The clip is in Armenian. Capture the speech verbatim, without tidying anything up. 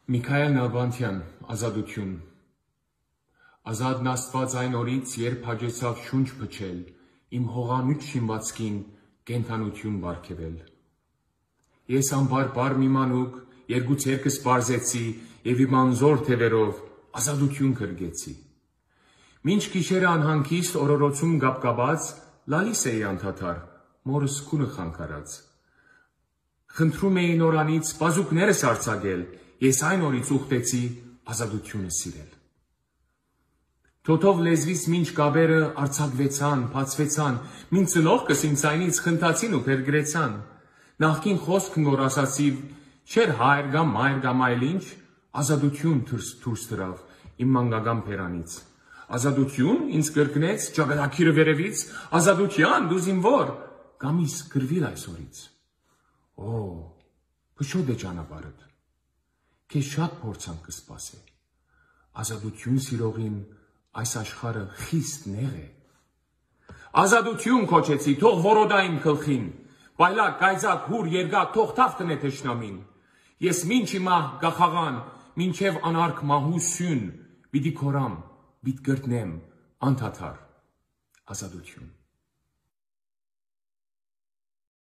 Միքայել Նալբանդյան, Ազատություն։ Ազատն Աստված այն օրից, երբ հաջեցավ շունչ փչել, իմ հողանուց շինվածքին կենդանություն բարգեւել։ Ես անբարբար մի մանուկ, երկու ցերկս պարզեցի եւ իմ անզոր թևերով ազատություն կրգեցի։ Մինչ գիշերը անհանգիստ օրորոցում գապկաբած, լալիս էի անդադար, մորս քունը խանգարած։ Խնդրում էի նորանից բազուկներս արձակել, ես այն օրից ուխտեցի ազատությունը սիրել։ Թոթով լեզվից մինչ կաբերը արձակվեցան, փացվեցան, մինչ ծնողքս ինձ այնից խնդացին ու փերգրեցան։ Նախքին խոսքն որ ասացի, չէր հայր կամ մայր կամ այլ ինչ, ազատություն դուրս դրավ իմ մանկական բերանից։ Ազատություն ինձ կրկնեց ճակատագիրը վերևից, ազատության դու զինվոր, գամիս գրվիր այսօրից։ Օ, փշոտ է ճանապարհդ, քեզ շատ փորձանք կսպասե, ազատություն սիրողին այս աշխարհը խիստ նեղ է։ Ազատություն քոչեցի, թող որոդա իմ գլխին, բայլակ, կայծակ, հուր, երգակ, թող թավ տնե թշնամին։ Ես մինչ հիմա գախաղան, մինչև անարգ մահու սյուն, պիտի քորամ, պիտի գրտնեմ, անդադար, ազատություն։